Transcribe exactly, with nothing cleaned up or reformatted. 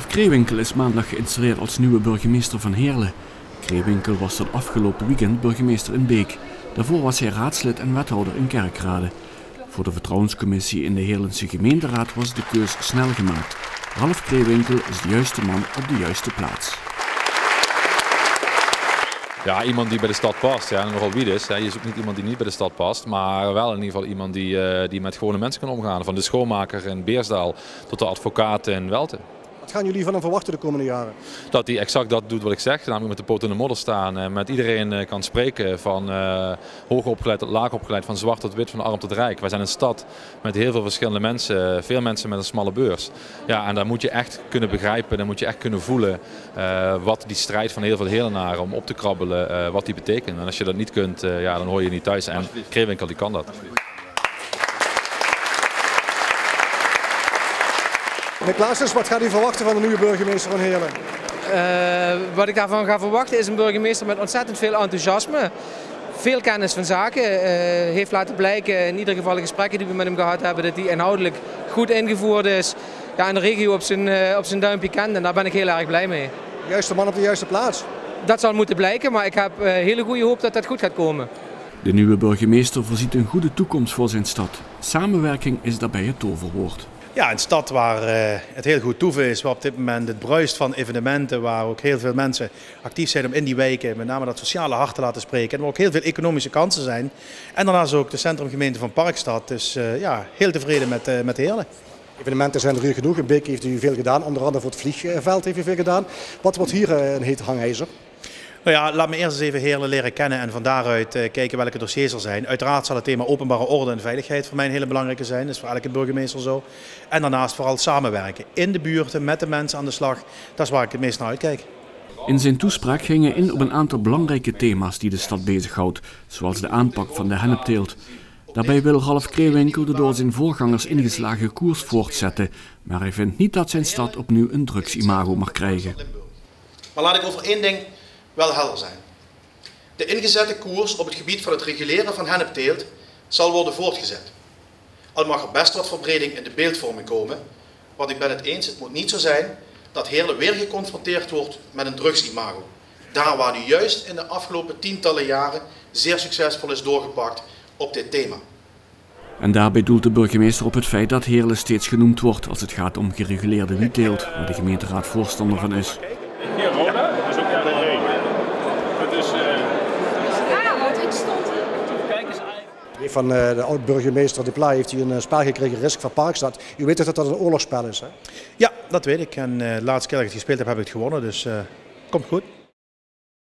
Ralf Kreewinkel is maandag geïnstalleerd als nieuwe burgemeester van Heerlen. Kreewinkel was tot afgelopen weekend burgemeester in Beek. Daarvoor was hij raadslid en wethouder in Kerkrade. Voor de vertrouwenscommissie in de Heerlense gemeenteraad was de keus snel gemaakt. Ralf Kreewinkel is de juiste man op de juiste plaats. Ja, iemand die bij de stad past. Ja, nogal wie dus. Je zoekt niet iemand die niet bij de stad past, maar wel in ieder geval iemand die, uh, die met gewone mensen kan omgaan. Van de schoonmaker in Beersdaal tot de advocaat in Welten. Wat gaan jullie van hem verwachten de komende jaren? Dat hij exact dat doet wat ik zeg, namelijk met de poot in de modder staan en met iedereen kan spreken, van uh, hoog opgeleid tot laag opgeleid, van zwart tot wit, van arm tot rijk. Wij zijn een stad met heel veel verschillende mensen, veel mensen met een smalle beurs. Ja, en daar moet je echt kunnen begrijpen, dan moet je echt kunnen voelen uh, wat die strijd van heel veel Heerlenaren om op te krabbelen, uh, wat die betekent. En als je dat niet kunt, uh, ja, dan hoor je niet thuis. En Kreewinkel die kan dat. Meneer Klaasens, wat gaat u verwachten van de nieuwe burgemeester van Heerlen? Uh, wat ik daarvan ga verwachten is een burgemeester met ontzettend veel enthousiasme. Veel kennis van zaken. Uh, heeft laten blijken in ieder geval de gesprekken die we met hem gehad hebben dat hij inhoudelijk goed ingevoerd is. Ja, en de regio op zijn, uh, op zijn duimpje kent en daar ben ik heel erg blij mee. De juiste man op de juiste plaats? Dat zal moeten blijken, maar ik heb uh, hele goede hoop dat dat goed gaat komen. De nieuwe burgemeester voorziet een goede toekomst voor zijn stad. Samenwerking is daarbij het toverwoord. Ja, een stad waar uh, het heel goed toeven is, waar op dit moment het bruist van evenementen, waar ook heel veel mensen actief zijn om in die wijken met name dat sociale hart te laten spreken. En waar ook heel veel economische kansen zijn. En daarnaast ook de centrumgemeente van Parkstad. Dus uh, ja, heel tevreden met, uh, met Heerlen. Evenementen zijn er hier genoeg. In Beek heeft u veel gedaan, onder andere voor het vliegveld heeft u veel gedaan. Wat wordt hier uh, een heet hangijzer? Nou ja, laat me eerst eens even Heerlen leren kennen en van daaruit uh, kijken welke dossiers er zijn. Uiteraard zal het thema openbare orde en veiligheid voor mij een hele belangrijke zijn. Dat is voor elke burgemeester zo. En daarnaast vooral samenwerken. In de buurten, met de mensen aan de slag. Dat is waar ik het meest naar uitkijk. In zijn toespraak ging hij in op een aantal belangrijke thema's die de stad bezighoudt. Zoals de aanpak van de hennepteelt. Daarbij wil Ralf Kreewinkel de door zijn voorgangers ingeslagen koers voortzetten. Maar hij vindt niet dat zijn stad opnieuw een drugsimago mag krijgen. Maar laat ik over één ding wel helder zijn. De ingezette koers op het gebied van het reguleren van hennepteelt zal worden voortgezet. Al mag er best wat verbreding in de beeldvorming komen, want ik ben het eens, het moet niet zo zijn dat Heerlen weer geconfronteerd wordt met een drugsimago. Daar waar nu juist in de afgelopen tientallen jaren zeer succesvol is doorgepakt op dit thema. En daarbij doelt de burgemeester op het feit dat Heerlen steeds genoemd wordt als het gaat om gereguleerde wietteelt, waar de gemeenteraad voorstander van is. Van de oud-burgemeester De Pla heeft u een spel gekregen, Risk van Parkstad. U weet toch dat dat een oorlogsspel is, hè? Ja, dat weet ik. En uh, de laatste keer dat ik het gespeeld heb, heb ik het gewonnen. Dus uh, komt goed.